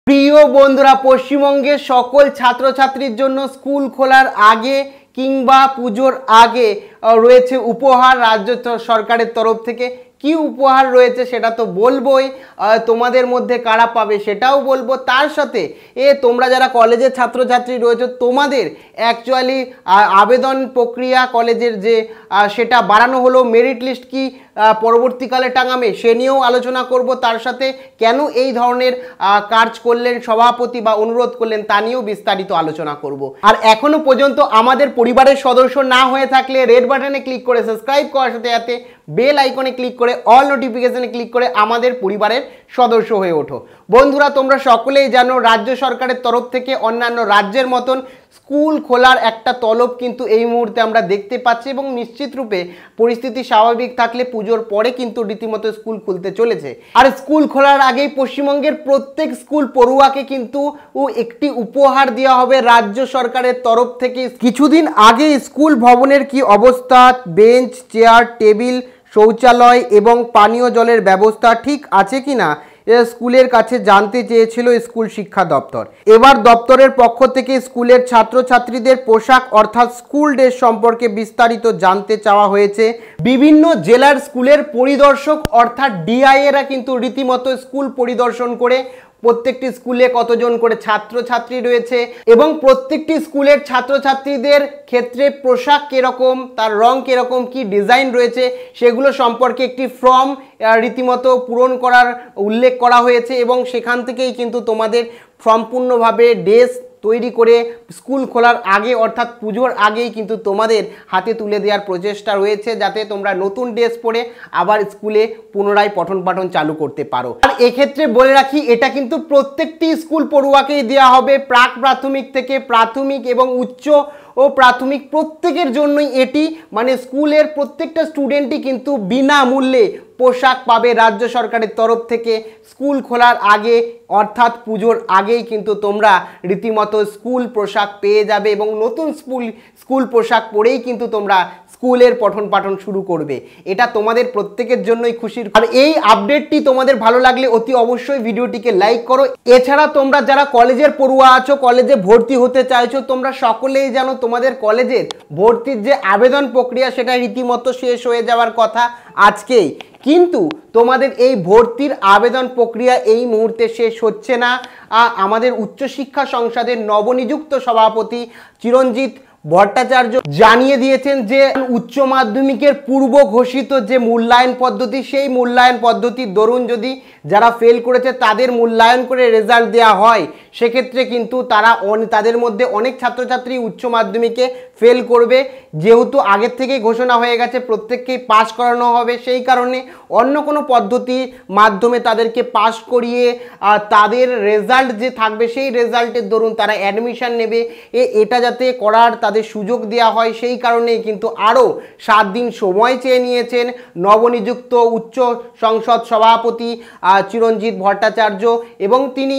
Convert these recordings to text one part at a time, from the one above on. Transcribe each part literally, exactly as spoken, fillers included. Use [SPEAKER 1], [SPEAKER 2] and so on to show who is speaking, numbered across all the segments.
[SPEAKER 1] প্রিয় বন্ধুরা, পশ্চিমবঙ্গের সকল ছাত্রছাত্রীর জন্য স্কুল খোলার আগে কিংবা পুজোর আগে রয়েছে উপহার রাজ্য সরকারের তরফ থেকে। কি উপহার রয়েছে সেটা তো বলবোই, তোমাদের মধ্যে কারা পাবে সেটাও বলবো। তার সাথে এ তোমরা যারা কলেজের ছাত্রছাত্রী রয়েছে তোমাদের অ্যাকচুয়ালি আবেদন প্রক্রিয়া কলেজের যে সেটা বাড়ানো হলো, মেরিট লিস্ট কি পরবর্তীকালে টাঙাবে সে নিয়েও আলোচনা করব। তার সাথে কেন এই ধরনের কাজ করলেন সভাপতি বা অনুরোধ করলেন তা নিয়েও বিস্তারিত আলোচনা করব। আর এখনো পর্যন্ত আমাদের পরিবারের সদস্য না হয়ে থাকলে রেড বাটনে ক্লিক করে সাবস্ক্রাইব করার সাথে সাথে বেল আইকনে ক্লিক করে অল নোটিফিকেশনে ক্লিক করে আমাদের পরিবারের সদস্য হয়ে ওঠো। বন্ধুরা, তোমরা সকলেই জানো রাজ্য সরকারের তরফ থেকে অন্যান্য রাজ্যের মতন স্কুল খোলার একটা তলব কিন্তু এই মুহূর্তে আমরা দেখতে পাচ্ছি এবং নিশ্চিত রূপে পরিস্থিতি স্বাভাবিক থাকলে পুজোর পরে কিন্তু রীতিমতো স্কুল খুলতে চলেছে। আর স্কুল খোলার আগেই পশ্চিমবঙ্গের প্রত্যেক স্কুল পড়ুয়াকে কিন্তু একটি উপহার দেওয়া হবে রাজ্য সরকারের তরফ থেকে। কিছুদিন আগে স্কুল ভবনের কি অবস্থা, বেঞ্চ, চেয়ার, টেবিল, শৌচালয় এবং পানীয় জলের ব্যবস্থা ঠিক আছে কিনা স্কুলের কাছে জানতে চেয়েছিল স্কুল শিক্ষা দপ্তর। এবার দপ্তরের পক্ষ থেকে স্কুলের ছাত্রছাত্রীদের পোশাক অর্থাৎ স্কুল ড্রেস সম্পর্কে বিস্তারিত জানতে চাওয়া হয়েছে। বিভিন্ন জেলার স্কুলের পরিদর্শক অর্থাৎ ডিআই এরা কিন্তু রীতিমতো স্কুল পরিদর্শন করে প্রত্যেকটি স্কুলে কতজন করে ছাত্রছাত্রী রয়েছে এবং প্রত্যেকটি স্কুলের ছাত্রছাত্রীদের ক্ষেত্রে পোশাক কীরকম, তার রং কীরকম, কি ডিজাইন রয়েছে সেগুলো সম্পর্কে একটি ফর্ম রীতিমতো পূরণ করার উল্লেখ করা হয়েছে এবং সেখান থেকেই কিন্তু তোমাদের সম্পূর্ণভাবে ড্রেস তৈরি করে স্কুল খোলার আগে অর্থাৎ পুজোর আগেই কিন্তু তোমাদের হাতে তুলে দেওয়ার প্রচেষ্টা রয়েছে, যাতে তোমরা নতুন ড্রেস পরে আবার স্কুলে পুনরায় পঠন পাঠন চালু করতে পারো। আর এক্ষেত্রে বলে রাখি, এটা কিন্তু প্রত্যেকটি স্কুল পড়ুয়াকেই দেওয়া হবে, প্রাক প্রাথমিক থেকে প্রাথমিক এবং উচ্চ ও প্রাথমিক প্রত্যেকের জন্যই এটি, মানে স্কুলের প্রত্যেকটা স্টুডেন্টই কিন্তু বিনামূল্যে পোশাক পাবে রাজ্য সরকারের তরফ থেকে। স্কুল খোলার আগে অর্থাৎ পুজোর আগেই কিন্তু তোমরা রীতিমতো স্কুল পোশাক পেয়ে যাবে এবং নতুন স্কুল স্কুল পোশাক পরেই কিন্তু তোমরা স্কুলের পঠন পাঠন শুরু করবে। এটা তোমাদের প্রত্যেকের জন্যই খুশির। আর এই আপডেটটি তোমাদের ভালো লাগলে অতি অবশ্যই ভিডিওটিকে লাইক করো। এছাড়া তোমরা যারা কলেজের পড়ুয়া আছো, কলেজে ভর্তি হতে চাইছো, তোমরা সকলেই জানো তোমাদের কলেজের ভর্তির যে আবেদন প্রক্রিয়া সেটা রীতিমতো শেষ হয়ে যাওয়ার কথা আজকেই, কিন্তু তোমাদের এই ভর্তির আবেদন প্রক্রিয়া এই মুহূর্তে শেষ হচ্ছে না। আমাদের উচ্চশিক্ষা সংসদের নবনিযুক্ত সভাপতি চিরঞ্জিত ভট্টাচার্য জানিয়ে দিয়েছেন যে উচ্চ মাধ্যমিকের পূর্ব ঘোষিত যে মূল্যায়ন পদ্ধতি, সেই মূল্যায়ন পদ্ধতির দরুন যদি যারা ফেল করেছে তাদের মূল্যায়ন করে রেজাল্ট দেওয়া হয়, সেক্ষেত্রে কিন্তু তারা তাদের মধ্যে অনেক ছাত্রছাত্রী উচ্চ মাধ্যমিকে ফেল করবে। যেহেতু আগের থেকে ঘোষণা হয়ে গেছে প্রত্যেককেই পাস করানো হবে, সেই কারণে অন্য কোনো পদ্ধতির মাধ্যমে তাদেরকে পাস করিয়ে তাদের রেজাল্ট যে থাকবে সেই রেজাল্টের দরুন তারা অ্যাডমিশন নেবে, এ এটা যাতে করার তাদের সুযোগ দেওয়া হয় সেই কারণেই কিন্তু আরও সাত দিন সময় চেয়ে নিয়েছেন নবনিযুক্ত উচ্চ সংসদ সভাপতি চিরঞ্জিত ভট্টাচার্য এবং তিনি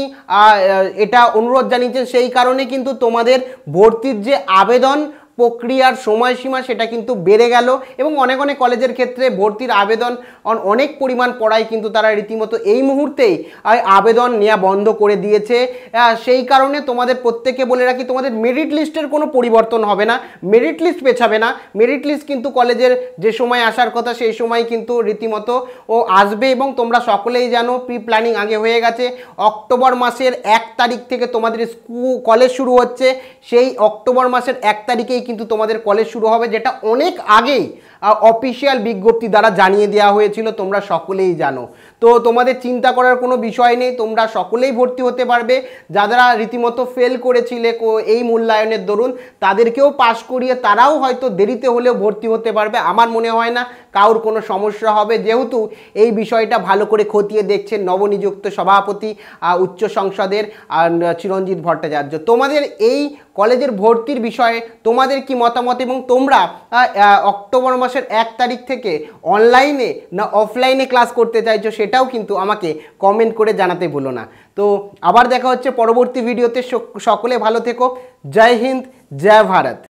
[SPEAKER 1] এটা অনুরোধ জানিয়েছেন। সেই কারণে কিন্তু তোমাদের ভর্তির যে আবেদন প্রক্রিয়ার সময়সীমা সেটা কিন্তু বেড়ে গেল এবং অনেক অনেক কলেজের ক্ষেত্রে ভর্তির আবেদন অনেক পরিমাণ পড়ায় কিন্তু তারা রীতিমতো এই মুহূর্তেই আবেদন নেওয়া বন্ধ করে দিয়েছে। সেই কারণে তোমাদের প্রত্যেককে বলে রাখি, তোমাদের মেরিট লিস্টের কোনো পরিবর্তন হবে না, মেরিট লিস্ট পেছাবে না। মেরিট লিস্ট কিন্তু কলেজের যে সময় আসার কথা সেই সময় কিন্তু রীতিমতো ও আসবে এবং তোমরা সকলেই জানো প্রি প্ল্যানিং আগে হয়ে গেছে। অক্টোবর মাসের এক তারিখ থেকে তোমাদের স্কুল কলেজ শুরু হচ্ছে, সেই অক্টোবর মাসের এক তারিখেই কিন্তু তোমাদের কলেজ শুরু হবে, যেটা অনেক আগেই অফিসিয়াল বিজ্ঞপ্তি দ্বারা জানিয়ে দেওয়া হয়েছিল, তোমরা সকলেই জানো। তো তোমাদের চিন্তা করার কোনো বিষয় নেই, তোমরা সকলেই ভর্তি হতে পারবে। যারা রীতিমতো ফেল করেছিলে এই মূল্যায়নের দরুন তাদেরকেও পাশ করিয়ে তারাও হয়তো দেরিতে হলেও ভর্তি হতে পারবে। আমার মনে হয় না কারোর কোনো সমস্যা হবে, যেহেতু এই বিষয়টা ভালো করে খতিয়ে দেখছেন নবনিযুক্ত সভাপতি উচ্চ সংসদের চিরঞ্জিত ভট্টাচার্য। তোমাদের এই কলেজের ভর্তির বিষয়ে তোমাদের কি মতামত এবং তোমরা অক্টোবর মাসের এক তারিখ থেকে অনলাইনে না অফলাইনে ক্লাস করতে চাইছো সেটাও কিন্তু আমাকে কমেন্ট করে জানাতে ভুলো না। তো আবার দেখা হচ্ছে পরবর্তী ভিডিওতে। সকলে ভালো থেকো। জয় হিন্দ, জয় ভারত।